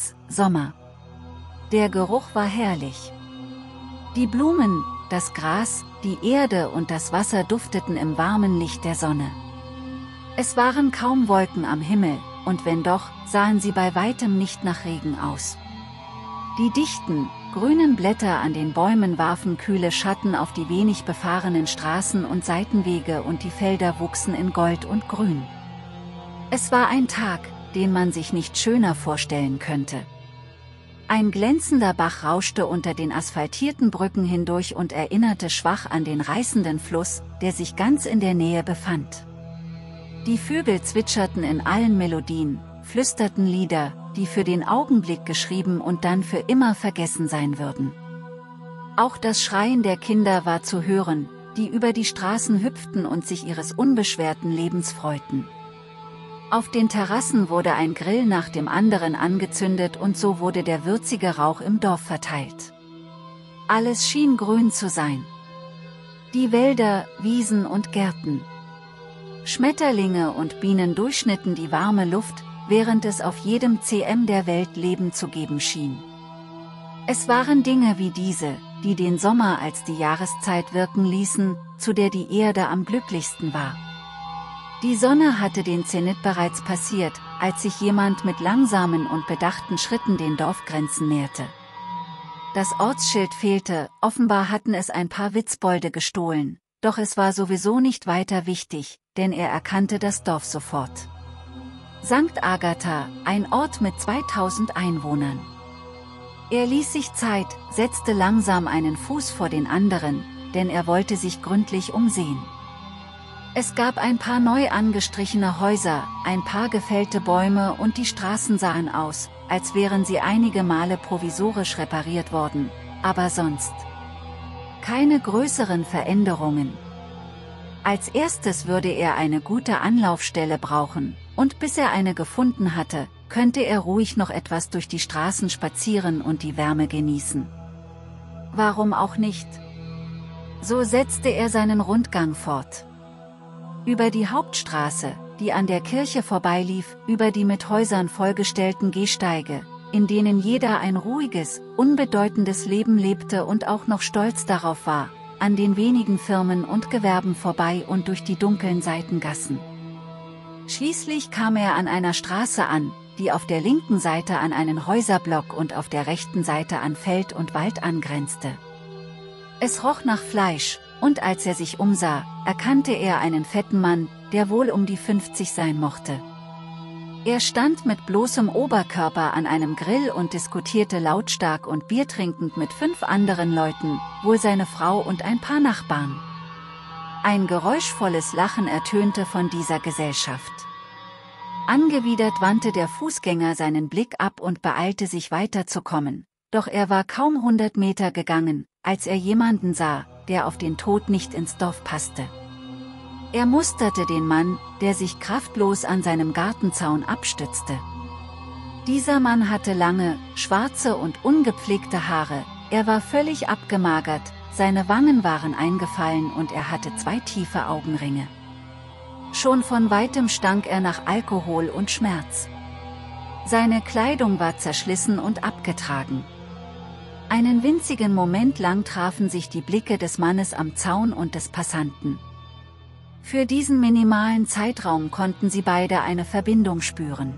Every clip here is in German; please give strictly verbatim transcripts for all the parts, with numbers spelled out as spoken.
März, Sommer. Der Geruch war herrlich. Die Blumen, das Gras, die Erde und das Wasser dufteten im warmen Licht der Sonne. Es waren kaum Wolken am Himmel, und wenn doch, sahen sie bei weitem nicht nach Regen aus. Die dichten, grünen Blätter an den Bäumen warfen kühle Schatten auf die wenig befahrenen Straßen und Seitenwege, und die Felder wuchsen in Gold und Grün. Es war ein Tag, den man sich nicht schöner vorstellen könnte. Ein glänzender Bach rauschte unter den asphaltierten Brücken hindurch und erinnerte schwach an den reißenden Fluss, der sich ganz in der Nähe befand. Die Vögel zwitscherten in allen Melodien, flüsterten Lieder, die für den Augenblick geschrieben und dann für immer vergessen sein würden. Auch das Schreien der Kinder war zu hören, die über die Straßen hüpften und sich ihres unbeschwerten Lebens freuten. Auf den Terrassen wurde ein Grill nach dem anderen angezündet und so wurde der würzige Rauch im Dorf verteilt. Alles schien grün zu sein. Die Wälder, Wiesen und Gärten. Schmetterlinge und Bienen durchschnitten die warme Luft, während es auf jedem Zentimeter der Welt Leben zu geben schien. Es waren Dinge wie diese, die den Sommer als die Jahreszeit wirken ließen, zu der die Erde am glücklichsten war. Die Sonne hatte den Zenit bereits passiert, als sich jemand mit langsamen und bedachten Schritten den Dorfgrenzen näherte. Das Ortsschild fehlte, offenbar hatten es ein paar Witzbolde gestohlen, doch es war sowieso nicht weiter wichtig, denn er erkannte das Dorf sofort. Sankt Agatha, ein Ort mit zweitausend Einwohnern. Er ließ sich Zeit, setzte langsam einen Fuß vor den anderen, denn er wollte sich gründlich umsehen. Es gab ein paar neu angestrichene Häuser, ein paar gefällte Bäume und die Straßen sahen aus, als wären sie einige Male provisorisch repariert worden, aber sonst keine größeren Veränderungen. Als erstes würde er eine gute Anlaufstelle brauchen, und bis er eine gefunden hatte, könnte er ruhig noch etwas durch die Straßen spazieren und die Wärme genießen. Warum auch nicht? So setzte er seinen Rundgang fort. Über die Hauptstraße, die an der Kirche vorbeilief, über die mit Häusern vollgestellten Gehsteige, in denen jeder ein ruhiges, unbedeutendes Leben lebte und auch noch stolz darauf war, an den wenigen Firmen und Gewerben vorbei und durch die dunklen Seitengassen. Schließlich kam er an einer Straße an, die auf der linken Seite an einen Häuserblock und auf der rechten Seite an Feld und Wald angrenzte. Es roch nach Fleisch, und als er sich umsah, erkannte er einen fetten Mann, der wohl um die fünfzig sein mochte. Er stand mit bloßem Oberkörper an einem Grill und diskutierte lautstark und biertrinkend mit fünf anderen Leuten, wohl seine Frau und ein paar Nachbarn. Ein geräuschvolles Lachen ertönte von dieser Gesellschaft. Angewidert wandte der Fußgänger seinen Blick ab und beeilte sich weiterzukommen, doch er war kaum hundert Meter gegangen, als er jemanden sah, der auf den Tod nicht ins Dorf passte. Er musterte den Mann, der sich kraftlos an seinem Gartenzaun abstützte. Dieser Mann hatte lange, schwarze und ungepflegte Haare, er war völlig abgemagert, seine Wangen waren eingefallen und er hatte zwei tiefe Augenringe. Schon von weitem stank er nach Alkohol und Schmerz. Seine Kleidung war zerschlissen und abgetragen. Einen winzigen Moment lang trafen sich die Blicke des Mannes am Zaun und des Passanten. Für diesen minimalen Zeitraum konnten sie beide eine Verbindung spüren.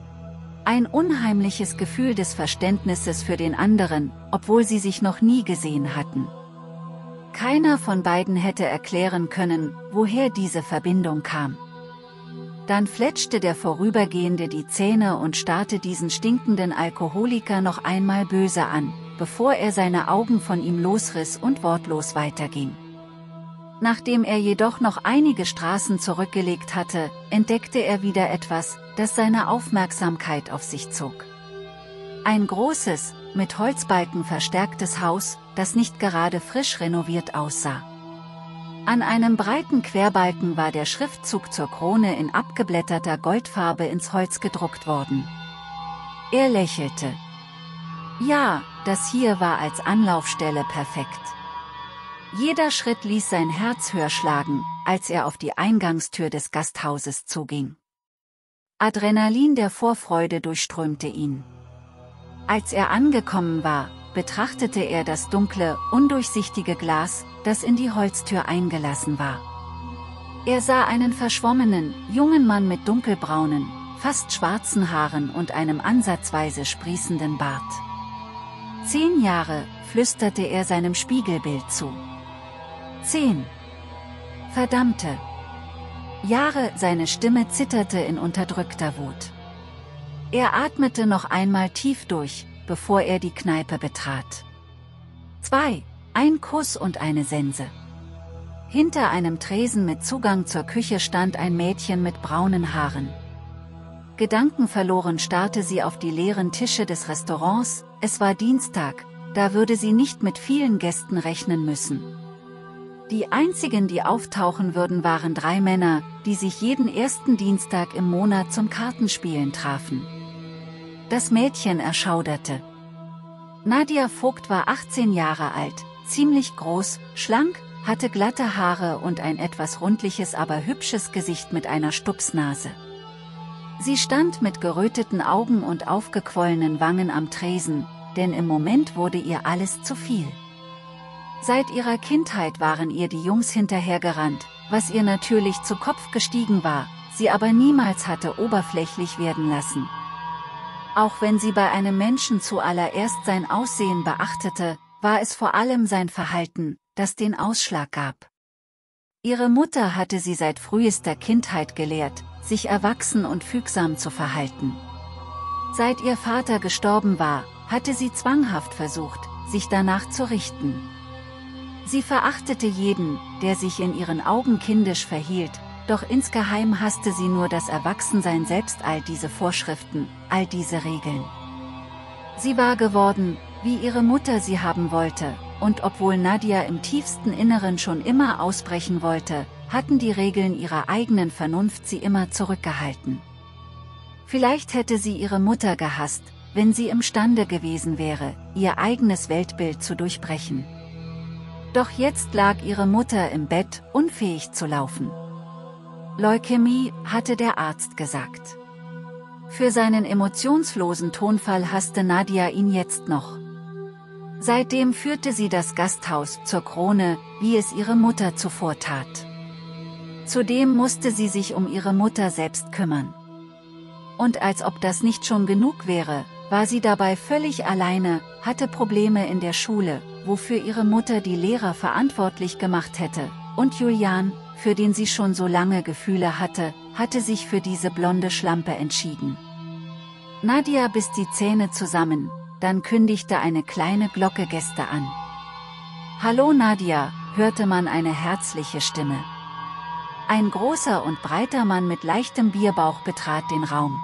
Ein unheimliches Gefühl des Verständnisses für den anderen, obwohl sie sich noch nie gesehen hatten. Keiner von beiden hätte erklären können, woher diese Verbindung kam. Dann fletschte der Vorübergehende die Zähne und starrte diesen stinkenden Alkoholiker noch einmal böse an, bevor er seine Augen von ihm losriss und wortlos weiterging. Nachdem er jedoch noch einige Straßen zurückgelegt hatte, entdeckte er wieder etwas, das seine Aufmerksamkeit auf sich zog. Ein großes, mit Holzbalken verstärktes Haus, das nicht gerade frisch renoviert aussah. An einem breiten Querbalken war der Schriftzug zur Krone in abgeblätterter Goldfarbe ins Holz gedruckt worden. Er lächelte. Ja, das hier war als Anlaufstelle perfekt. Jeder Schritt ließ sein Herz höher schlagen, als er auf die Eingangstür des Gasthauses zuging. Adrenalin der Vorfreude durchströmte ihn. Als er angekommen war, betrachtete er das dunkle, undurchsichtige Glas, das in die Holztür eingelassen war. Er sah einen verschwommenen, jungen Mann mit dunkelbraunen, fast schwarzen Haaren und einem ansatzweise sprießenden Bart. Zehn Jahre, flüsterte er seinem Spiegelbild zu. Zehn. Verdammte Jahre, seine Stimme zitterte in unterdrückter Wut. Er atmete noch einmal tief durch, bevor er die Kneipe betrat. Zwei. Ein Kuss und eine Sense. Hinter einem Tresen mit Zugang zur Küche stand ein Mädchen mit braunen Haaren. Gedankenverloren starrte sie auf die leeren Tische des Restaurants. Es war Dienstag, da würde sie nicht mit vielen Gästen rechnen müssen. Die einzigen, die auftauchen würden, waren drei Männer, die sich jeden ersten Dienstag im Monat zum Kartenspielen trafen. Das Mädchen erschauderte. Nadia Vogt war achtzehn Jahre alt, ziemlich groß, schlank, hatte glatte Haare und ein etwas rundliches, aber hübsches Gesicht mit einer Stupsnase. Sie stand mit geröteten Augen und aufgequollenen Wangen am Tresen, denn im Moment wurde ihr alles zu viel. Seit ihrer Kindheit waren ihr die Jungs hinterhergerannt, was ihr natürlich zu Kopf gestiegen war, sie aber niemals hatte oberflächlich werden lassen. Auch wenn sie bei einem Menschen zuallererst sein Aussehen beachtete, war es vor allem sein Verhalten, das den Ausschlag gab. Ihre Mutter hatte sie seit frühester Kindheit gelehrt, sich erwachsen und fügsam zu verhalten. Seit ihr Vater gestorben war, hatte sie zwanghaft versucht, sich danach zu richten. Sie verachtete jeden, der sich in ihren Augen kindisch verhielt, doch insgeheim hasste sie nur das Erwachsensein selbst, all diese Vorschriften, all diese Regeln. Sie war geworden, wie ihre Mutter sie haben wollte, und obwohl Nadia im tiefsten Inneren schon immer ausbrechen wollte, hatten die Regeln ihrer eigenen Vernunft sie immer zurückgehalten. Vielleicht hätte sie ihre Mutter gehasst, wenn sie imstande gewesen wäre, ihr eigenes Weltbild zu durchbrechen. Doch jetzt lag ihre Mutter im Bett, unfähig zu laufen. Leukämie, hatte der Arzt gesagt. Für seinen emotionslosen Tonfall hasste Nadia ihn jetzt noch. Seitdem führte sie das Gasthaus zur Krone, wie es ihre Mutter zuvor tat. Zudem musste sie sich um ihre Mutter selbst kümmern. Und als ob das nicht schon genug wäre, war sie dabei völlig alleine, hatte Probleme in der Schule, wofür ihre Mutter die Lehrer verantwortlich gemacht hätte, und Julian, für den sie schon so lange Gefühle hatte, hatte sich für diese blonde Schlampe entschieden. Nadia biss die Zähne zusammen, dann kündigte eine kleine Glocke Gäste an. »Hallo Nadia«, hörte man eine herzliche Stimme. Ein großer und breiter Mann mit leichtem Bierbauch betrat den Raum.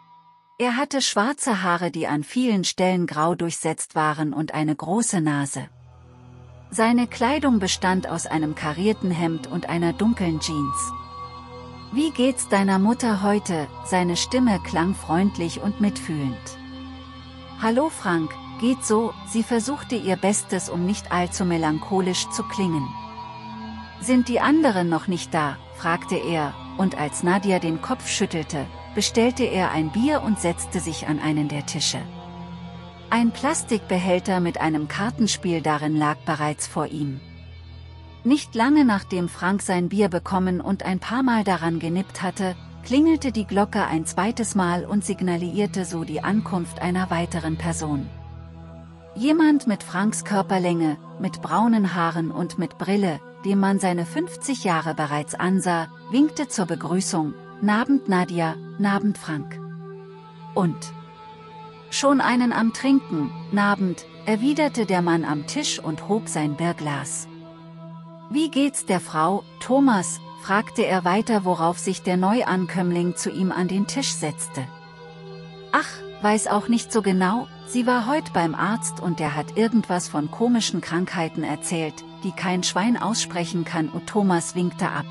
Er hatte schwarze Haare, die an vielen Stellen grau durchsetzt waren, und eine große Nase. Seine Kleidung bestand aus einem karierten Hemd und einer dunklen Jeans. »Wie geht's deiner Mutter heute?« Seine Stimme klang freundlich und mitfühlend. »Hallo Frank, geht so«, sie versuchte ihr Bestes, um nicht allzu melancholisch zu klingen. »Sind die anderen noch nicht da?« fragte er, und als Nadia den Kopf schüttelte, bestellte er ein Bier und setzte sich an einen der Tische. Ein Plastikbehälter mit einem Kartenspiel darin lag bereits vor ihm. Nicht lange nachdem Frank sein Bier bekommen und ein paar Mal daran genippt hatte, klingelte die Glocke ein zweites Mal und signalisierte so die Ankunft einer weiteren Person. Jemand mit Franks Körperlänge, mit braunen Haaren und mit Brille, dem man seine fünfzig Jahre bereits ansah, winkte zur Begrüßung: »Nabend Nadia, nabend Frank.« »Und schon einen am Trinken?« »Nabend«, erwiderte der Mann am Tisch und hob sein Bierglas. »Wie geht's der Frau, Thomas?« fragte er weiter, worauf sich der Neuankömmling zu ihm an den Tisch setzte. »Ach, weiß auch nicht so genau, sie war heute beim Arzt und der hat irgendwas von komischen Krankheiten erzählt, die kein Schwein aussprechen kann.« Und Thomas winkte ab.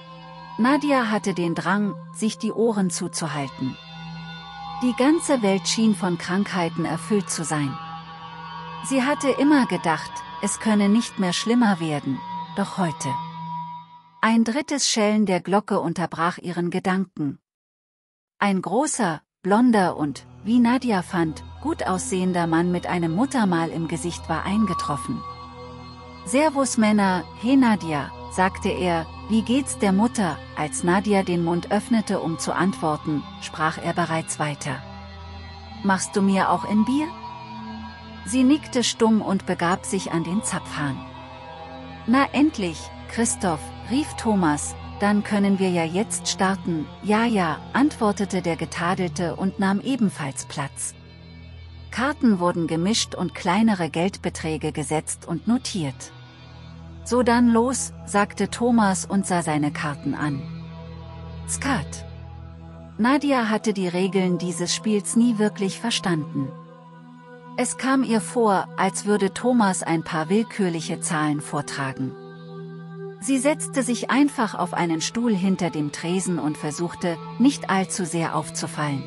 Nadia hatte den Drang, sich die Ohren zuzuhalten. Die ganze Welt schien von Krankheiten erfüllt zu sein. Sie hatte immer gedacht, es könne nicht mehr schlimmer werden, doch heute. Ein drittes Schellen der Glocke unterbrach ihren Gedanken. Ein großer, blonder und, wie Nadja fand, gut aussehender Mann mit einem Muttermal im Gesicht war eingetroffen. »Servus Männer, he Nadja«, sagte er, »wie geht's der Mutter?« Als Nadja den Mund öffnete, um zu antworten, sprach er bereits weiter. »Machst du mir auch ein Bier?« Sie nickte stumm und begab sich an den Zapfhahn. »Na endlich, Christoph«, rief Thomas, »dann können wir ja jetzt starten.« »Ja, ja«, antwortete der Getadelte und nahm ebenfalls Platz. Karten wurden gemischt und kleinere Geldbeträge gesetzt und notiert. »So dann los«, sagte Thomas und sah seine Karten an. Skat. Nadja hatte die Regeln dieses Spiels nie wirklich verstanden. Es kam ihr vor, als würde Thomas ein paar willkürliche Zahlen vortragen. Sie setzte sich einfach auf einen Stuhl hinter dem Tresen und versuchte, nicht allzu sehr aufzufallen.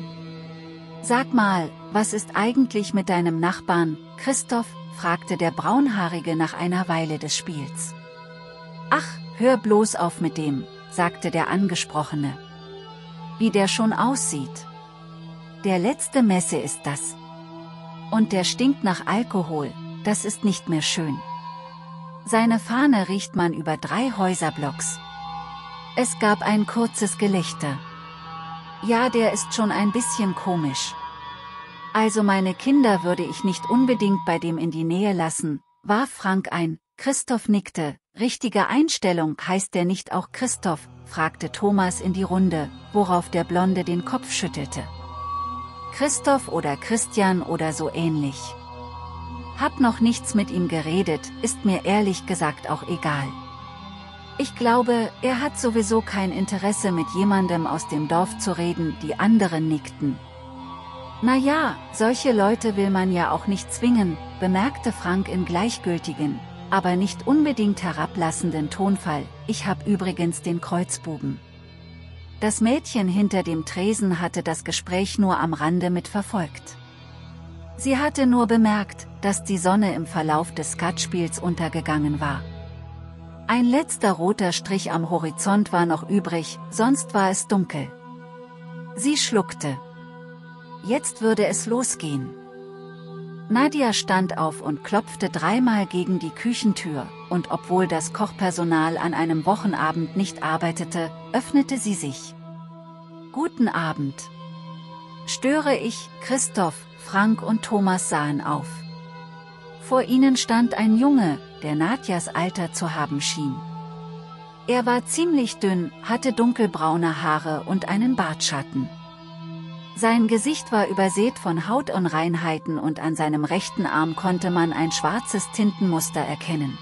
»Sag mal, was ist eigentlich mit deinem Nachbarn, Christoph?« fragte der Braunhaarige nach einer Weile des Spiels. »Ach, hör bloß auf mit dem«, sagte der Angesprochene. »Wie der schon aussieht. Der letzte Messe ist das. Und der stinkt nach Alkohol, das ist nicht mehr schön. Seine Fahne riecht man über drei Häuserblocks.« Es gab ein kurzes Gelächter. »Ja, der ist schon ein bisschen komisch. Also meine Kinder würde ich nicht unbedingt bei dem in die Nähe lassen«, warf Frank ein. Christoph nickte. »Richtige Einstellung, heißt der nicht auch Christoph?« fragte Thomas in die Runde, worauf der Blonde den Kopf schüttelte. »Christoph oder Christian oder so ähnlich. Hab noch nichts mit ihm geredet, ist mir ehrlich gesagt auch egal. Ich glaube, er hat sowieso kein Interesse mit jemandem aus dem Dorf zu reden«, die anderen nickten. »Na ja, solche Leute will man ja auch nicht zwingen«, bemerkte Frank in gleichgültigen, aber nicht unbedingt herablassenden Tonfall. »Ich hab übrigens den Kreuzbuben.« Das Mädchen hinter dem Tresen hatte das Gespräch nur am Rande mitverfolgt. Sie hatte nur bemerkt, dass die Sonne im Verlauf des Skatspiels untergegangen war. Ein letzter roter Strich am Horizont war noch übrig, sonst war es dunkel. Sie schluckte. Jetzt würde es losgehen. Nadja stand auf und klopfte dreimal gegen die Küchentür, und obwohl das Kochpersonal an einem Wochenabend nicht arbeitete, öffnete sie sich. »Guten Abend. Störe ich?« Christoph, Frank und Thomas sahen auf. Vor ihnen stand ein Junge, der Nadjas Alter zu haben schien. Er war ziemlich dünn, hatte dunkelbraune Haare und einen Bartschatten. Sein Gesicht war übersät von Hautunreinheiten und an seinem rechten Arm konnte man ein schwarzes Tintenmuster erkennen.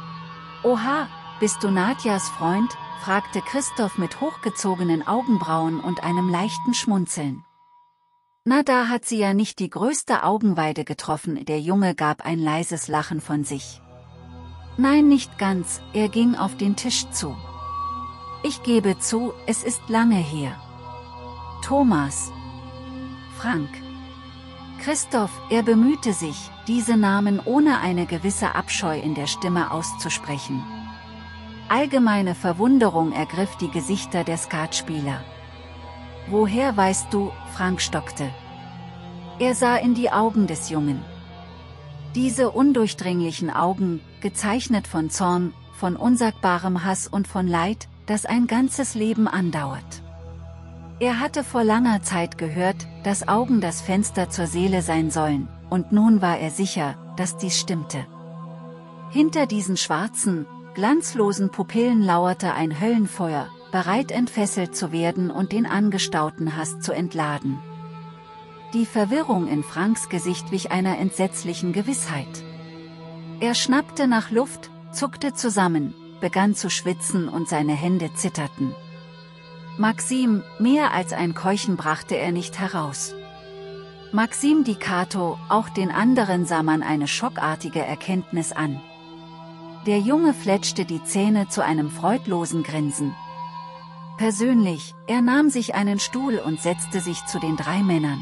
»Oha, bist du Nadjas Freund?« fragte Christoph mit hochgezogenen Augenbrauen und einem leichten Schmunzeln. »Na, da hat sie ja nicht die größte Augenweide getroffen«, der Junge gab ein leises Lachen von sich. »Nein, nicht ganz«, er ging auf den Tisch zu. »Ich gebe zu, es ist lange her. Thomas. Frank. Christoph«, er bemühte sich, diese Namen ohne eine gewisse Abscheu in der Stimme auszusprechen. Allgemeine Verwunderung ergriff die Gesichter der Skatspieler. »Woher weißt du?« Frank stockte. Er sah in die Augen des Jungen. Diese undurchdringlichen Augen, gezeichnet von Zorn, von unsagbarem Hass und von Leid, das ein ganzes Leben andauert. Er hatte vor langer Zeit gehört, dass Augen das Fenster zur Seele sein sollen, und nun war er sicher, dass dies stimmte. Hinter diesen schwarzen, glanzlosen Pupillen lauerte ein Höllenfeuer, bereit entfesselt zu werden und den angestauten Hass zu entladen. Die Verwirrung in Franks Gesicht wich einer entsetzlichen Gewissheit. Er schnappte nach Luft, zuckte zusammen, begann zu schwitzen und seine Hände zitterten. Maxim, mehr als ein Keuchen brachte er nicht heraus. Maxim Di Cato, auch den anderen sah man eine schockartige Erkenntnis an. Der Junge fletschte die Zähne zu einem freudlosen Grinsen. Persönlich, er nahm sich einen Stuhl und setzte sich zu den drei Männern.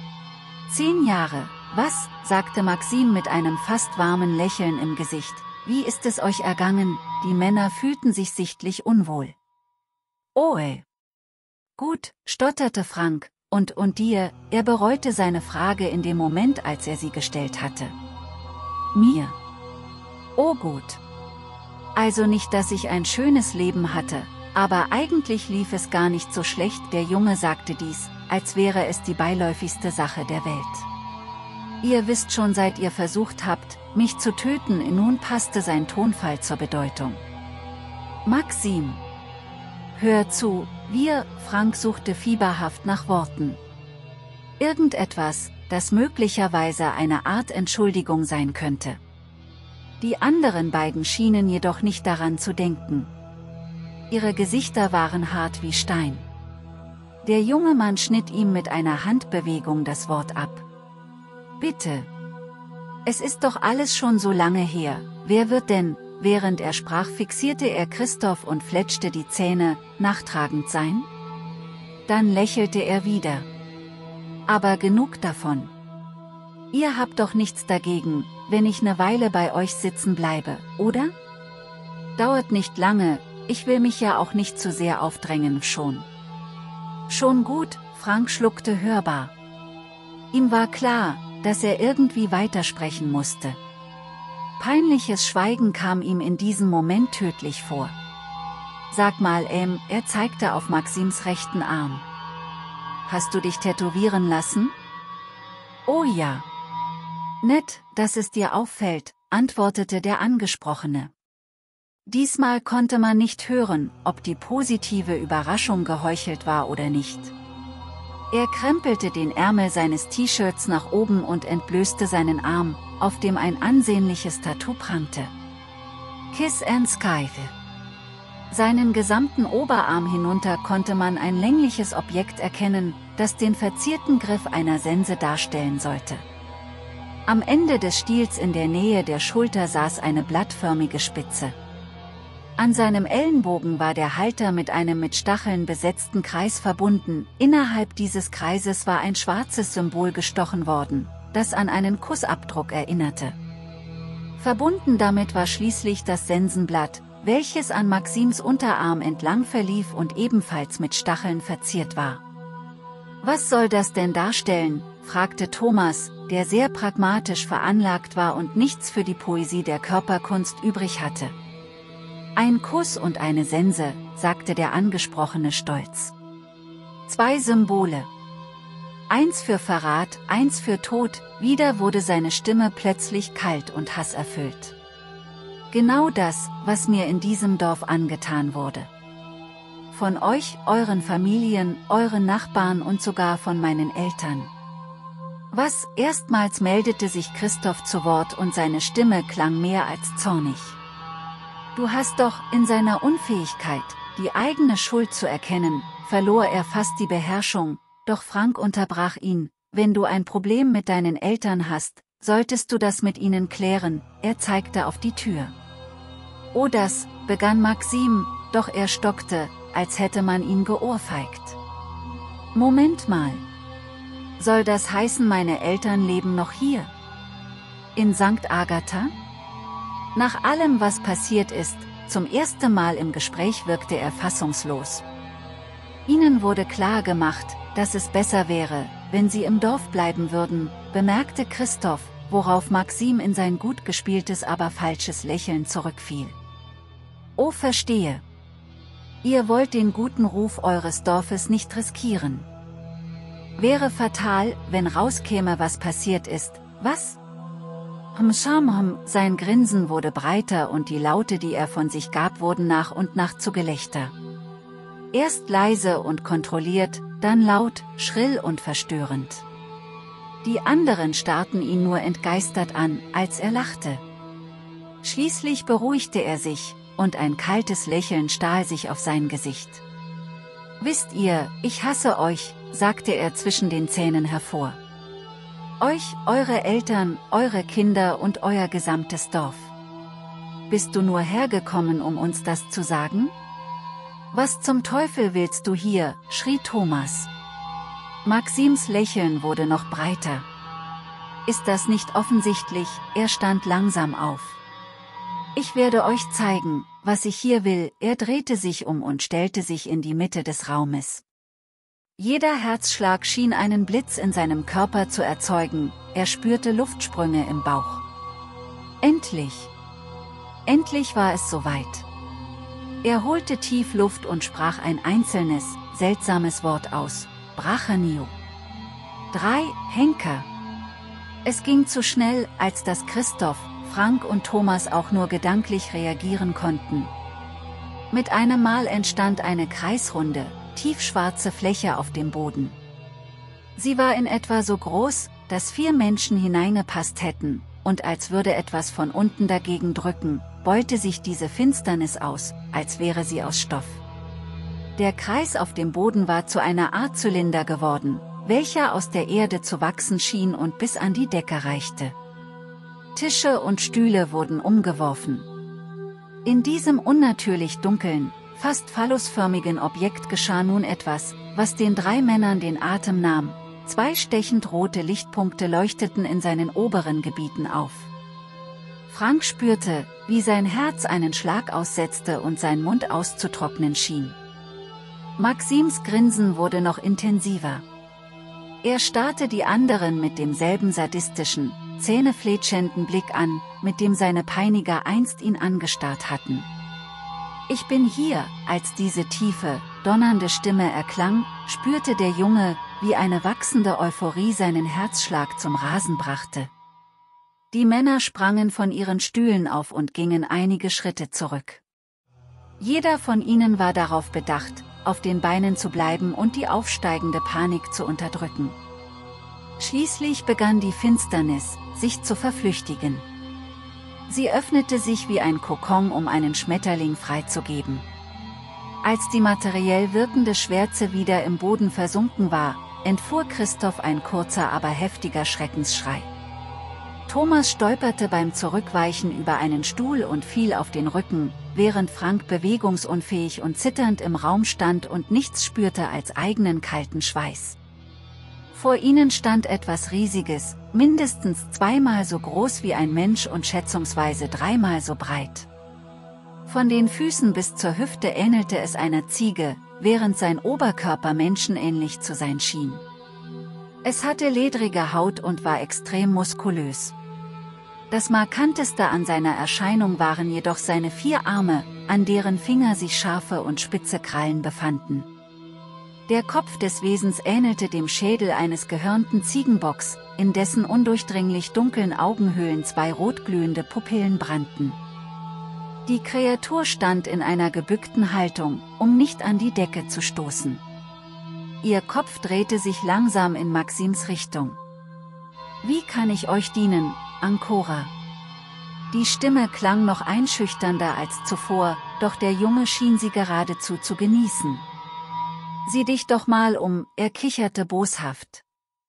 »Zehn Jahre, was?« sagte Maxim mit einem fast warmen Lächeln im Gesicht. »Wie ist es euch ergangen?« Die Männer fühlten sich sichtlich unwohl. »Oe. Gut«, stotterte Frank, Und und dir, er bereute seine Frage in dem Moment, als er sie gestellt hatte. Mir. Oh gut. Also nicht, dass ich ein schönes Leben hatte, aber eigentlich lief es gar nicht so schlecht. Der Junge sagte dies, als wäre es die beiläufigste Sache der Welt. Ihr wisst schon, seit ihr versucht habt, mich zu töten. Nun passte sein Tonfall zur Bedeutung. Maxim. Hör zu, wir, Frank suchte fieberhaft nach Worten. Irgendetwas, das möglicherweise eine Art Entschuldigung sein könnte. Die anderen beiden schienen jedoch nicht daran zu denken. Ihre Gesichter waren hart wie Stein. Der junge Mann schnitt ihm mit einer Handbewegung das Wort ab. Bitte. Es ist doch alles schon so lange her, wer wird denn, während er sprach fixierte er Christoph und fletschte die Zähne, nachtragend sein? Dann lächelte er wieder. Aber genug davon. Ihr habt doch nichts dagegen, wenn ich eine Weile bei euch sitzen bleibe, oder? Dauert nicht lange, ich will mich ja auch nicht zu sehr aufdrängen, schon. Schon gut, Frank schluckte hörbar. Ihm war klar, dass er irgendwie weitersprechen musste. Peinliches Schweigen kam ihm in diesem Moment tödlich vor. Sag mal, ähm, er zeigte auf Maxims rechten Arm. Hast du dich tätowieren lassen? Oh ja. Nett, dass es dir auffällt, antwortete der Angesprochene. Diesmal konnte man nicht hören, ob die positive Überraschung geheuchelt war oder nicht. Er krempelte den Ärmel seines T-Shirts nach oben und entblößte seinen Arm, auf dem ein ansehnliches Tattoo prangte. Kiss and Sky. Seinen gesamten Oberarm hinunter konnte man ein längliches Objekt erkennen, das den verzierten Griff einer Sense darstellen sollte. Am Ende des Stiels in der Nähe der Schulter saß eine blattförmige Spitze. An seinem Ellenbogen war der Halter mit einem mit Stacheln besetzten Kreis verbunden. Innerhalb dieses Kreises war ein schwarzes Symbol gestochen worden, das an einen Kussabdruck erinnerte. Verbunden damit war schließlich das Sensenblatt, welches an Maxims Unterarm entlang verlief und ebenfalls mit Stacheln verziert war. Was soll das denn darstellen? Fragte Thomas, der sehr pragmatisch veranlagt war und nichts für die Poesie der Körperkunst übrig hatte. Ein Kuss und eine Sense, sagte der Angesprochene stolz. Zwei Symbole. Eins für Verrat, eins für Tod. Wieder wurde seine Stimme plötzlich kalt und hasserfüllt. Genau das, was mir in diesem Dorf angetan wurde. Von euch, euren Familien, euren Nachbarn und sogar von meinen Eltern. Was? Erstmals meldete sich Christoph zu Wort und seine Stimme klang mehr als zornig. Du hast doch, in seiner Unfähigkeit, die eigene Schuld zu erkennen, verlor er fast die Beherrschung, doch Frank unterbrach ihn, wenn du ein Problem mit deinen Eltern hast, solltest du das mit ihnen klären, er zeigte auf die Tür. Oh das, begann Maxim, doch er stockte, als hätte man ihn geohrfeigt. Moment mal. Soll das heißen, meine Eltern leben noch hier? In Sankt Agatha? Nach allem, was passiert ist, zum ersten Mal im Gespräch wirkte er fassungslos. Ihnen wurde klar gemacht, dass es besser wäre, wenn sie im Dorf bleiben würden, bemerkte Christoph, worauf Maxim in sein gut gespieltes, aber falsches Lächeln zurückfiel. Oh, verstehe. Ihr wollt den guten Ruf eures Dorfes nicht riskieren. Wäre fatal, wenn rauskäme, was passiert ist, was? Hm, Schamham, sein Grinsen wurde breiter und die Laute, die er von sich gab, wurden nach und nach zu Gelächter. Erst leise und kontrolliert, dann laut, schrill und verstörend. Die anderen starrten ihn nur entgeistert an, als er lachte. Schließlich beruhigte er sich, und ein kaltes Lächeln stahl sich auf sein Gesicht. Wisst ihr, ich hasse euch, sagte er zwischen den Zähnen hervor. Euch, eure Eltern, eure Kinder und euer gesamtes Dorf. Bist du nur hergekommen, um uns das zu sagen? Was zum Teufel willst du hier? Schrie Thomas. Maxims Lächeln wurde noch breiter. Ist das nicht offensichtlich? Er stand langsam auf. Ich werde euch zeigen, was ich hier will. Er drehte sich um und stellte sich in die Mitte des Raumes. Jeder Herzschlag schien einen Blitz in seinem Körper zu erzeugen, er spürte Luftsprünge im Bauch. Endlich! Endlich war es soweit. Er holte tief Luft und sprach ein einzelnes, seltsames Wort aus: Brachanio. Drei, Henker. Es ging zu schnell, als dass Christoph, Frank und Thomas auch nur gedanklich reagieren konnten. Mit einem Mal entstand eine kreisrunde, tiefschwarze Fläche auf dem Boden. Sie war in etwa so groß, dass vier Menschen hineingepasst hätten, und als würde etwas von unten dagegen drücken, beulte sich diese Finsternis aus, als wäre sie aus Stoff. Der Kreis auf dem Boden war zu einer Art Zylinder geworden, welcher aus der Erde zu wachsen schien und bis an die Decke reichte. Tische und Stühle wurden umgeworfen. In diesem unnatürlich dunklen, fast phallusförmigen Objekt geschah nun etwas, was den drei Männern den Atem nahm. Zwei stechend rote Lichtpunkte leuchteten in seinen oberen Gebieten auf. Frank spürte, wie sein Herz einen Schlag aussetzte und sein Mund auszutrocknen schien. Maxims Grinsen wurde noch intensiver. Er starrte die anderen mit demselben sadistischen, zähnefletschenden Blick an, mit dem seine Peiniger einst ihn angestarrt hatten. »Ich bin hier«, als diese tiefe, donnernde Stimme erklang, spürte der Junge, wie eine wachsende Euphorie seinen Herzschlag zum Rasen brachte. Die Männer sprangen von ihren Stühlen auf und gingen einige Schritte zurück. Jeder von ihnen war darauf bedacht, auf den Beinen zu bleiben und die aufsteigende Panik zu unterdrücken. Schließlich begann die Finsternis, sich zu verflüchtigen. Sie öffnete sich wie ein Kokon, um einen Schmetterling freizugeben. Als die materiell wirkende Schwärze wieder im Boden versunken war, entfuhr Christoph ein kurzer, aber heftiger Schreckensschrei. Thomas stolperte beim Zurückweichen über einen Stuhl und fiel auf den Rücken, während Frank bewegungsunfähig und zitternd im Raum stand und nichts spürte als eigenen kalten Schweiß. Vor ihnen stand etwas Riesiges, mindestens zweimal so groß wie ein Mensch und schätzungsweise dreimal so breit. Von den Füßen bis zur Hüfte ähnelte es einer Ziege, während sein Oberkörper menschenähnlich zu sein schien. Es hatte ledrige Haut und war extrem muskulös. Das Markanteste an seiner Erscheinung waren jedoch seine vier Arme, an deren Finger sich scharfe und spitze Krallen befanden. Der Kopf des Wesens ähnelte dem Schädel eines gehörnten Ziegenbocks, in dessen undurchdringlich dunklen Augenhöhlen zwei rotglühende Pupillen brannten. Die Kreatur stand in einer gebückten Haltung, um nicht an die Decke zu stoßen. Ihr Kopf drehte sich langsam in Maxims Richtung. »Wie kann ich euch dienen, Ancora?« Die Stimme klang noch einschüchternder als zuvor, doch der Junge schien sie geradezu zu genießen. »Sieh dich doch mal um«, er kicherte boshaft.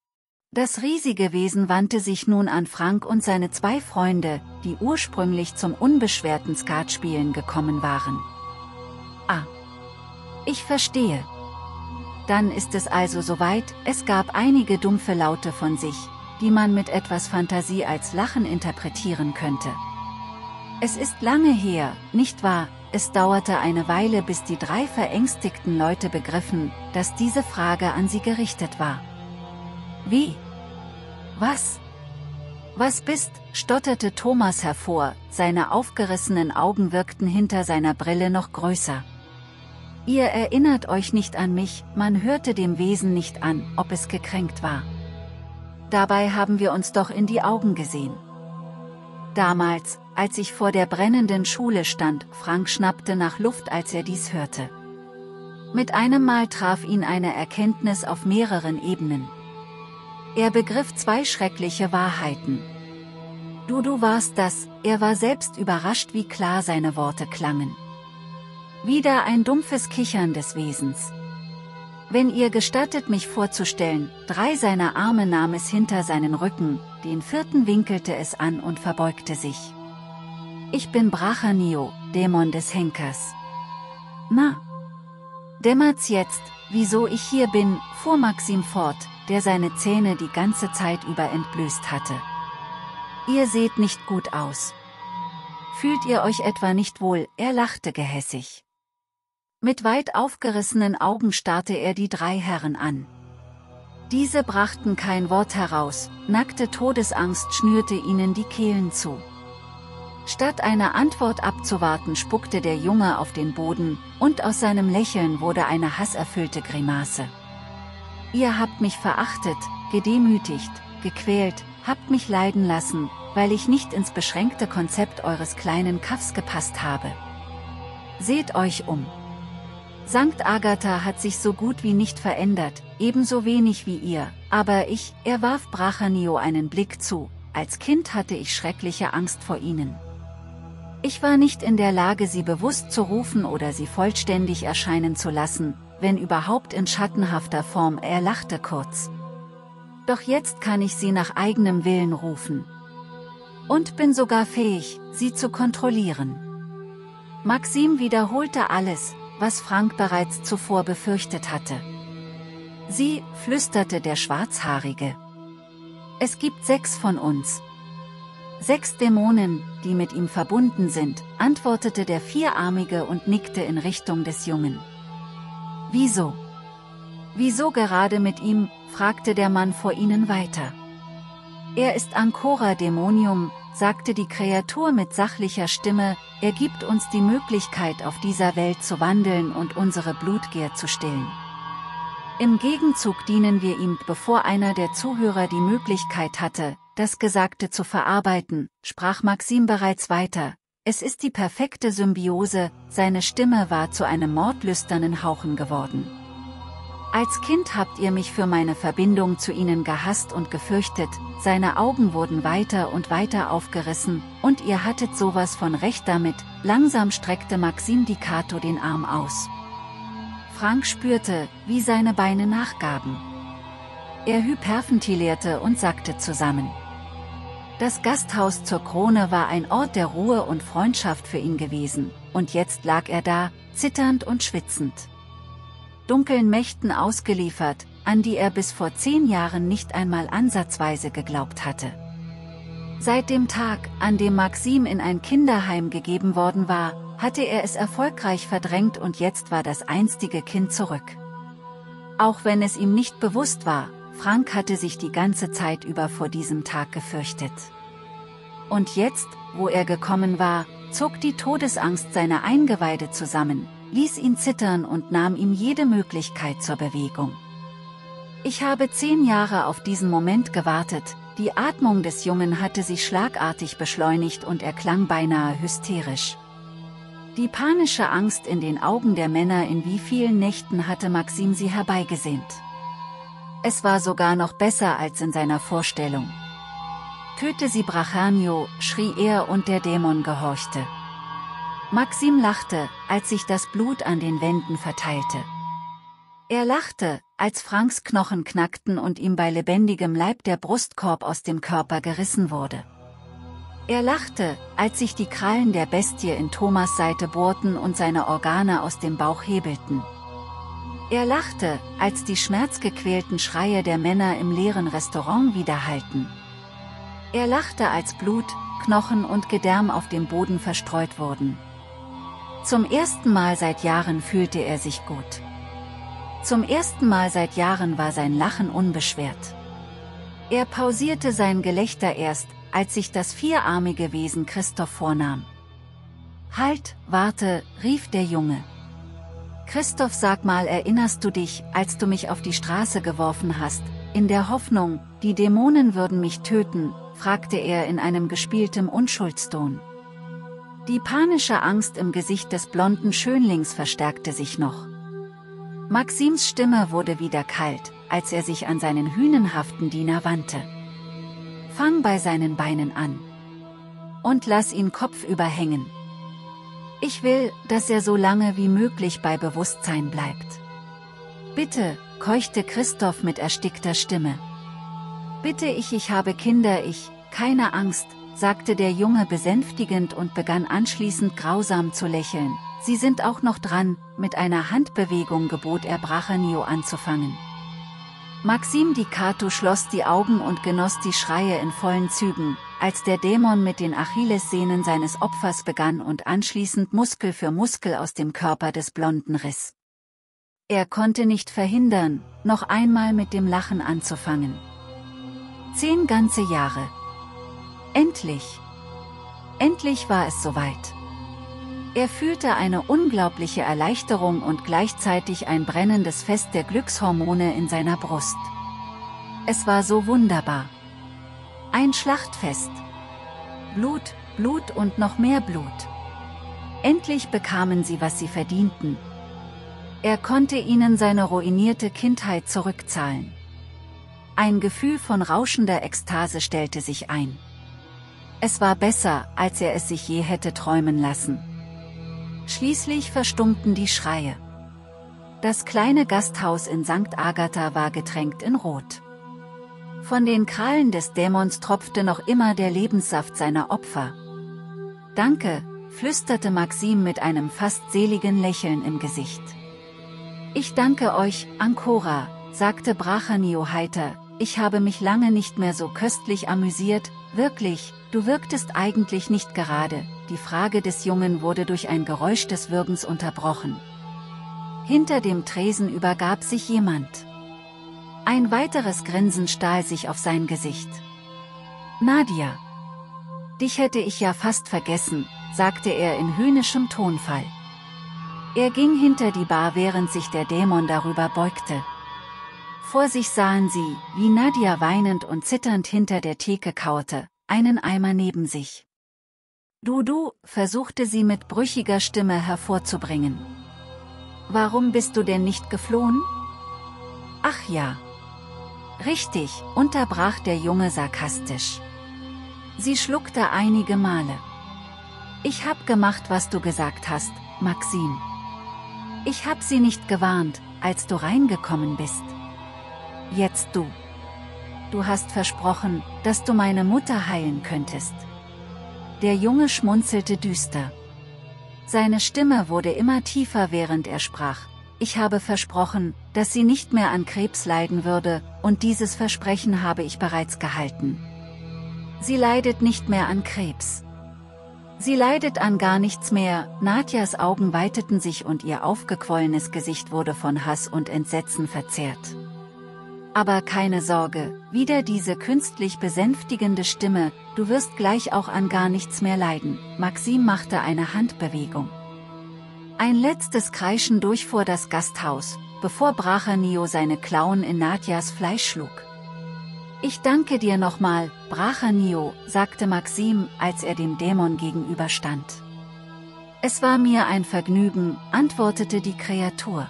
Das riesige Wesen wandte sich nun an Frank und seine zwei Freunde, die ursprünglich zum unbeschwerten Skatspielen gekommen waren. »Ah, ich verstehe. Dann ist es also soweit«, es gab einige dumpfe Laute von sich, die man mit etwas Fantasie als Lachen interpretieren könnte. »Es ist lange her, nicht wahr?« Es dauerte eine Weile, bis die drei verängstigten Leute begriffen, dass diese Frage an sie gerichtet war. »Wie? Was? Was bist?« stotterte Thomas hervor, seine aufgerissenen Augen wirkten hinter seiner Brille noch größer. »Ihr erinnert euch nicht an mich«, man hörte dem Wesen nicht an, ob es gekränkt war. »Dabei haben wir uns doch in die Augen gesehen. Damals, als ich vor der brennenden Schule stand«, Frank schnappte nach Luft, als er dies hörte. Mit einem Mal traf ihn eine Erkenntnis auf mehreren Ebenen. Er begriff zwei schreckliche Wahrheiten. »Du, du warst das«, er war selbst überrascht, wie klar seine Worte klangen. Wieder ein dumpfes Kichern des Wesens. »Wenn ihr gestattet, mich vorzustellen«, drei seiner Arme nahm es hinter seinen Rücken, den vierten winkelte es an und verbeugte sich. »Ich bin Brachanio, Dämon des Henkers.« »Na? Dämmert's jetzt, wieso ich hier bin«, fuhr Maxim fort, der seine Zähne die ganze Zeit über entblößt hatte. »Ihr seht nicht gut aus. Fühlt ihr euch etwa nicht wohl?« Er lachte gehässig. Mit weit aufgerissenen Augen starrte er die drei Herren an. Diese brachten kein Wort heraus, nackte Todesangst schnürte ihnen die Kehlen zu. Statt eine Antwort abzuwarten, spuckte der Junge auf den Boden, und aus seinem Lächeln wurde eine hasserfüllte Grimasse. Ihr habt mich verachtet, gedemütigt, gequält, habt mich leiden lassen, weil ich nicht ins beschränkte Konzept eures kleinen Kaffs gepasst habe. Seht euch um. Sankt Agatha hat sich so gut wie nicht verändert, ebenso wenig wie ihr, aber ich, er warf Brachanio einen Blick zu, als Kind hatte ich schreckliche Angst vor ihnen. Ich war nicht in der Lage, sie bewusst zu rufen oder sie vollständig erscheinen zu lassen, wenn überhaupt in schattenhafter Form, er lachte kurz. Doch jetzt kann ich sie nach eigenem Willen rufen. Und bin sogar fähig, sie zu kontrollieren. Maxim wiederholte alles, was Frank bereits zuvor befürchtet hatte. Sie, flüsterte der Schwarzhaarige. Es gibt sechs von uns. Sechs Dämonen, die mit ihm verbunden sind, antwortete der Vierarmige und nickte in Richtung des Jungen. Wieso? Wieso gerade mit ihm, fragte der Mann vor ihnen weiter. Er ist Ancora Dämonium, sagte die Kreatur mit sachlicher Stimme, er gibt uns die Möglichkeit, auf dieser Welt zu wandeln und unsere Blutgier zu stillen. Im Gegenzug dienen wir ihm, bevor einer der Zuhörer die Möglichkeit hatte, das Gesagte zu verarbeiten, sprach Maxim bereits weiter, es ist die perfekte Symbiose, seine Stimme war zu einem mordlüsternen Hauchen geworden. Als Kind habt ihr mich für meine Verbindung zu ihnen gehasst und gefürchtet, seine Augen wurden weiter und weiter aufgerissen, und ihr hattet sowas von recht damit, langsam streckte Maxim Di Cato den Arm aus. Frank spürte, wie seine Beine nachgaben. Er hyperventilierte und sackte zusammen. Das Gasthaus zur Krone war ein Ort der Ruhe und Freundschaft für ihn gewesen, und jetzt lag er da, zitternd und schwitzend. Dunklen Mächten ausgeliefert, an die er bis vor zehn Jahren nicht einmal ansatzweise geglaubt hatte. Seit dem Tag, an dem Maxim in ein Kinderheim gegeben worden war, hatte er es erfolgreich verdrängt und jetzt war das einstige Kind zurück. Auch wenn es ihm nicht bewusst war, Frank hatte sich die ganze Zeit über vor diesem Tag gefürchtet. Und jetzt, wo er gekommen war, zog die Todesangst seine Eingeweide zusammen, ließ ihn zittern und nahm ihm jede Möglichkeit zur Bewegung. Ich habe zehn Jahre auf diesen Moment gewartet, die Atmung des Jungen hatte sich schlagartig beschleunigt und er klang beinahe hysterisch. Die panische Angst in den Augen der Männer, in wie vielen Nächten hatte Maxim sie herbeigesehnt. Es war sogar noch besser als in seiner Vorstellung. Töte sie Brachanio, schrie er und der Dämon gehorchte. Maxim lachte, als sich das Blut an den Wänden verteilte. Er lachte, als Franks Knochen knackten und ihm bei lebendigem Leib der Brustkorb aus dem Körper gerissen wurde. Er lachte, als sich die Krallen der Bestie in Thomas' Seite bohrten und seine Organe aus dem Bauch hebelten. Er lachte, als die schmerzgequälten Schreie der Männer im leeren Restaurant widerhallten. Er lachte, als Blut, Knochen und Gedärm auf dem Boden verstreut wurden. Zum ersten Mal seit Jahren fühlte er sich gut. Zum ersten Mal seit Jahren war sein Lachen unbeschwert. Er pausierte sein Gelächter erst, als sich das vierarmige Wesen Christoph vornahm. »Halt, warte«, rief der Junge. »Christoph, sag mal, erinnerst du dich, als du mich auf die Straße geworfen hast, in der Hoffnung, die Dämonen würden mich töten?« fragte er in einem gespieltem Unschuldston. Die panische Angst im Gesicht des blonden Schönlings verstärkte sich noch. Maxims Stimme wurde wieder kalt, als er sich an seinen hünenhaften Diener wandte. »Fang bei seinen Beinen an. Und lass ihn kopfüber hängen. Ich will, dass er so lange wie möglich bei Bewusstsein bleibt.« »Bitte«, keuchte Christoph mit erstickter Stimme. »Bitte ich, ich habe Kinder, ich, keine Angst«, sagte der Junge besänftigend und begann anschließend grausam zu lächeln. »Sie sind auch noch dran«, mit einer Handbewegung gebot er Brachanio anzufangen. Maxim Di Cato schloss die Augen und genoss die Schreie in vollen Zügen, als der Dämon mit den Achillessehnen seines Opfers begann und anschließend Muskel für Muskel aus dem Körper des Blonden riss. Er konnte nicht verhindern, noch einmal mit dem Lachen anzufangen. Zehn ganze Jahre. Endlich. Endlich war es soweit. Er fühlte eine unglaubliche Erleichterung und gleichzeitig ein brennendes Fest der Glückshormone in seiner Brust. Es war so wunderbar. Ein Schlachtfest. Blut, Blut und noch mehr Blut. Endlich bekamen sie, was sie verdienten. Er konnte ihnen seine ruinierte Kindheit zurückzahlen. Ein Gefühl von rauschender Ekstase stellte sich ein. Es war besser, als er es sich je hätte träumen lassen. Schließlich verstummten die Schreie. Das kleine Gasthaus in Sankt Agatha war getränkt in Rot. Von den Krallen des Dämons tropfte noch immer der Lebenssaft seiner Opfer. »Danke«, flüsterte Maxim mit einem fast seligen Lächeln im Gesicht. »Ich danke euch, Ancora«, sagte Brachanio heiter, »ich habe mich lange nicht mehr so köstlich amüsiert, wirklich, du wirktest eigentlich nicht gerade.« Die Frage des Jungen wurde durch ein Geräusch des Würgens unterbrochen. Hinter dem Tresen übergab sich jemand. Ein weiteres Grinsen stahl sich auf sein Gesicht. »Nadia! Dich hätte ich ja fast vergessen«, sagte er in höhnischem Tonfall. Er ging hinter die Bar, während sich der Dämon darüber beugte. Vor sich sahen sie, wie Nadia weinend und zitternd hinter der Theke kauerte, einen Eimer neben sich. »Du, du«, versuchte sie mit brüchiger Stimme hervorzubringen. »Warum bist du denn nicht geflohen?« »Ach ja. Richtig«, unterbrach der Junge sarkastisch. Sie schluckte einige Male. »Ich hab gemacht, was du gesagt hast, Maxim. Ich hab sie nicht gewarnt, als du reingekommen bist. Jetzt du. Du hast versprochen, dass du meine Mutter heilen könntest.« Der Junge schmunzelte düster. Seine Stimme wurde immer tiefer, während er sprach. »Ich habe versprochen, dass sie nicht mehr an Krebs leiden würde, und dieses Versprechen habe ich bereits gehalten. Sie leidet nicht mehr an Krebs. Sie leidet an gar nichts mehr.« Nadias Augen weiteten sich und ihr aufgequollenes Gesicht wurde von Hass und Entsetzen verzerrt. »Aber keine Sorge«, wieder diese künstlich besänftigende Stimme, »du wirst gleich auch an gar nichts mehr leiden.« Maxim machte eine Handbewegung. Ein letztes Kreischen durchfuhr das Gasthaus, bevor Brachanio seine Klauen in Nadias Fleisch schlug. »Ich danke dir nochmal, Brachanio«, sagte Maxim, als er dem Dämon gegenüberstand. »Es war mir ein Vergnügen«, antwortete die Kreatur.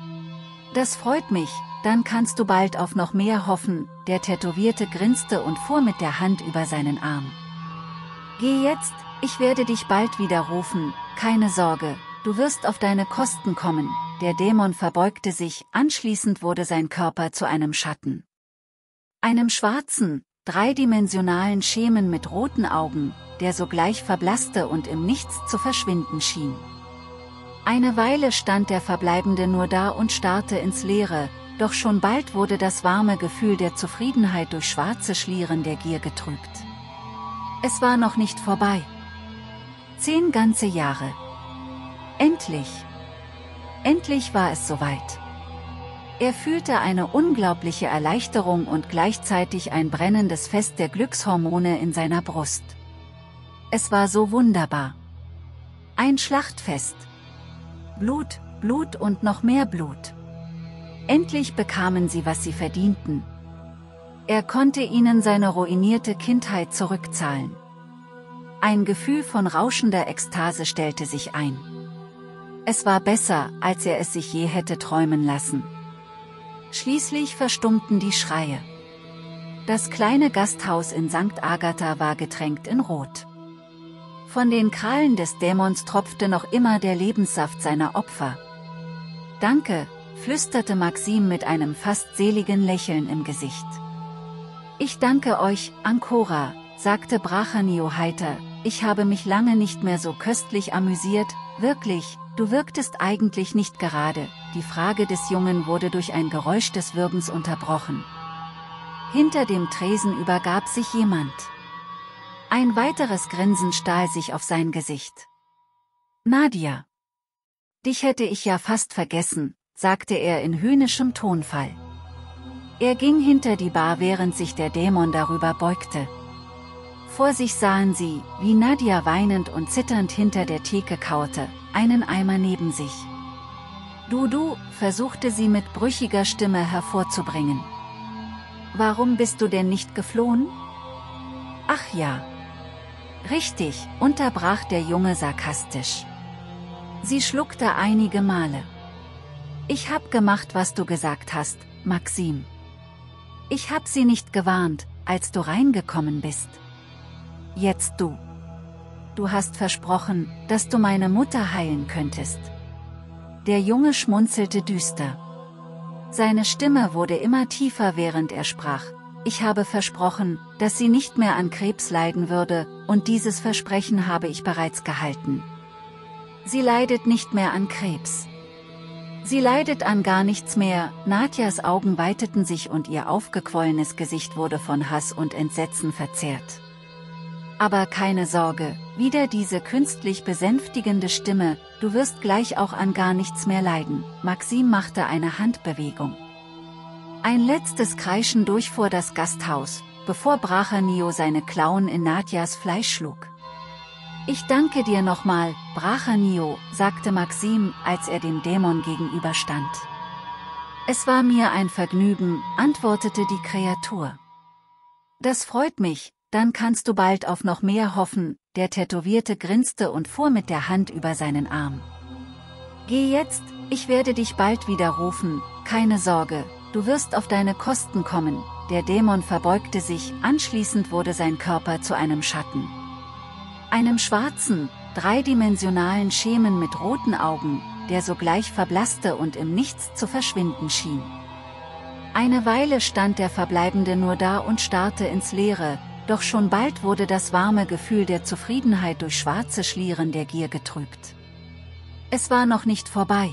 »Das freut mich, dann kannst du bald auf noch mehr hoffen.« Der Tätowierte grinste und fuhr mit der Hand über seinen Arm. »Geh jetzt, ich werde dich bald wieder rufen, keine Sorge, du wirst auf deine Kosten kommen.« Der Dämon verbeugte sich, anschließend wurde sein Körper zu einem Schatten. Einem schwarzen, dreidimensionalen Schemen mit roten Augen, der sogleich verblasste und im Nichts zu verschwinden schien. Eine Weile stand der Verbleibende nur da und starrte ins Leere, doch schon bald wurde das warme Gefühl der Zufriedenheit durch schwarze Schlieren der Gier getrübt. Es war noch nicht vorbei. Zehn ganze Jahre. Endlich. Endlich war es soweit. Er fühlte eine unglaubliche Erleichterung und gleichzeitig ein brennendes Fest der Glückshormone in seiner Brust. Es war so wunderbar. Ein Schlachtfest. Blut, Blut und noch mehr Blut. Endlich bekamen sie, was sie verdienten. Er konnte ihnen seine ruinierte Kindheit zurückzahlen. Ein Gefühl von rauschender Ekstase stellte sich ein. Es war besser, als er es sich je hätte träumen lassen. Schließlich verstummten die Schreie. Das kleine Gasthaus in Sankt Agatha war getränkt in Rot. Von den Krallen des Dämons tropfte noch immer der Lebenssaft seiner Opfer. »Danke«, flüsterte Maxim mit einem fast seligen Lächeln im Gesicht. »Ich danke euch, Ancora«, sagte Brachanio heiter, »ich habe mich lange nicht mehr so köstlich amüsiert, wirklich, du wirktest eigentlich nicht gerade.« Die Frage des Jungen wurde durch ein Geräusch des Würgens unterbrochen. Hinter dem Tresen übergab sich jemand. Ein weiteres Grinsen stahl sich auf sein Gesicht. Nadia. Dich hätte ich ja fast vergessen, sagte er in höhnischem Tonfall. Er ging hinter die Bar, während sich der Dämon darüber beugte. Vor sich sahen sie, wie Nadia weinend und zitternd hinter der Theke kauerte, einen Eimer neben sich. Du, du, versuchte sie mit brüchiger Stimme hervorzubringen. Warum bist du denn nicht geflohen? Ach ja. Richtig, unterbrach der Junge sarkastisch. Sie schluckte einige Male. Ich hab gemacht, was du gesagt hast, Maxim. Ich hab sie nicht gewarnt, als du reingekommen bist. Jetzt du. Du hast versprochen, dass du meine Mutter heilen könntest. Der Junge schmunzelte düster. Seine Stimme wurde immer tiefer, während er sprach. Ich habe versprochen, dass sie nicht mehr an Krebs leiden würde, und dieses Versprechen habe ich bereits gehalten. Sie leidet nicht mehr an Krebs. Sie leidet an gar nichts mehr. Nadias Augen weiteten sich und ihr aufgequollenes Gesicht wurde von Hass und Entsetzen verzerrt. Aber keine Sorge, wieder diese künstlich besänftigende Stimme, du wirst gleich auch an gar nichts mehr leiden. Maxim machte eine Handbewegung. Ein letztes Kreischen durchfuhr das Gasthaus, bevor Brachanio seine Klauen in Nadias Fleisch schlug. Ich danke dir nochmal, Brachanio, sagte Maxim, als er dem Dämon gegenüberstand. Es war mir ein Vergnügen, antwortete die Kreatur. Das freut mich, dann kannst du bald auf noch mehr hoffen, der Tätowierte grinste und fuhr mit der Hand über seinen Arm. Geh jetzt, ich werde dich bald wieder rufen, keine Sorge, du wirst auf deine Kosten kommen. Der Dämon verbeugte sich, anschließend wurde sein Körper zu einem Schatten. Einem schwarzen, dreidimensionalen Schemen mit roten Augen, der sogleich verblasste und im Nichts zu verschwinden schien. Eine Weile stand der Verbleibende nur da und starrte ins Leere, doch schon bald wurde das warme Gefühl der Zufriedenheit durch schwarze Schlieren der Gier getrübt. Es war noch nicht vorbei.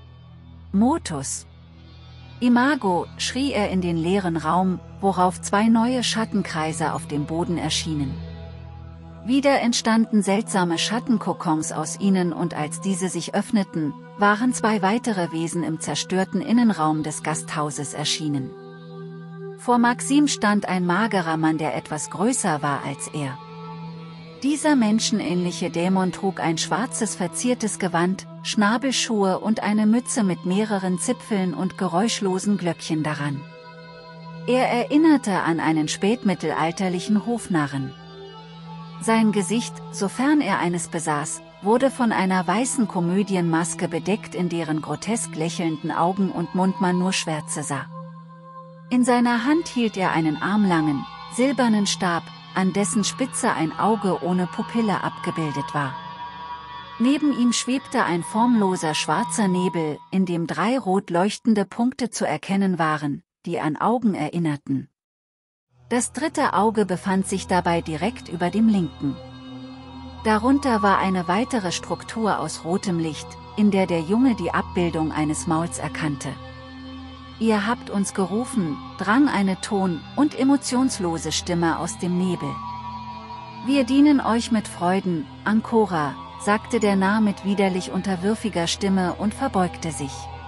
Motus. Imago, schrie er in den leeren Raum, worauf zwei neue Schattenkreise auf dem Boden erschienen. Wieder entstanden seltsame Schattenkokons aus ihnen, und als diese sich öffneten, waren zwei weitere Wesen im zerstörten Innenraum des Gasthauses erschienen. Vor Maxim stand ein magerer Mann, der etwas größer war als er. Dieser menschenähnliche Dämon trug ein schwarzes verziertes Gewand, Schnabelschuhe und eine Mütze mit mehreren Zipfeln und geräuschlosen Glöckchen daran. Er erinnerte an einen spätmittelalterlichen Hofnarren. Sein Gesicht, sofern er eines besaß, wurde von einer weißen Komödienmaske bedeckt, in deren grotesk lächelnden Augen und Mund man nur Schwärze sah. In seiner Hand hielt er einen armlangen, silbernen Stab, an dessen Spitze ein Auge ohne Pupille abgebildet war. Neben ihm schwebte ein formloser schwarzer Nebel, in dem drei rot leuchtende Punkte zu erkennen waren, die an Augen erinnerten. Das dritte Auge befand sich dabei direkt über dem linken. Darunter war eine weitere Struktur aus rotem Licht, in der der Junge die Abbildung eines Mauls erkannte. Ihr habt uns gerufen, drang eine ton- und emotionslose Stimme aus dem Nebel. Wir dienen euch mit Freuden, Ancora, sagte der Narr mit widerlich unterwürfiger Stimme und verbeugte sich.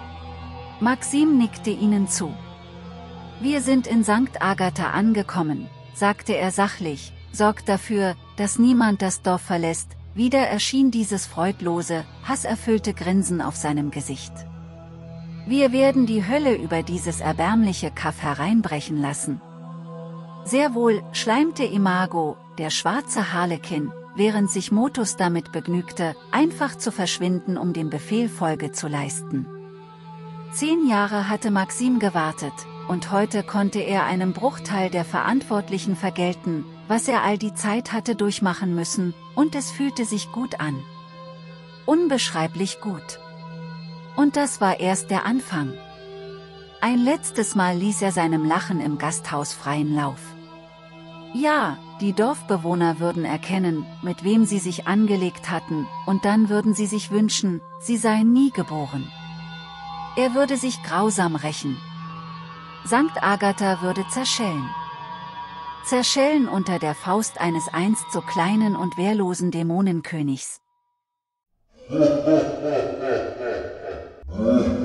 Maxim nickte ihnen zu. Wir sind in Sankt Agatha angekommen, sagte er sachlich, sorgt dafür, dass niemand das Dorf verlässt. Wieder erschien dieses freudlose, hasserfüllte Grinsen auf seinem Gesicht. Wir werden die Hölle über dieses erbärmliche Kaff hereinbrechen lassen. Sehr wohl, schleimte Imago, der schwarze Harlekin, während sich Motus damit begnügte, einfach zu verschwinden, um dem Befehl Folge zu leisten. Zehn Jahre hatte Maxim gewartet, und heute konnte er einem Bruchteil der Verantwortlichen vergelten, was er all die Zeit hatte durchmachen müssen, und es fühlte sich gut an. Unbeschreiblich gut. Und das war erst der Anfang. Ein letztes Mal ließ er seinem Lachen im Gasthaus freien Lauf. Ja, die Dorfbewohner würden erkennen, mit wem sie sich angelegt hatten, und dann würden sie sich wünschen, sie seien nie geboren. Er würde sich grausam rächen. Sankt Agatha würde zerschellen. zerschellen unter der Faust eines einst so kleinen und wehrlosen Dämonenkönigs.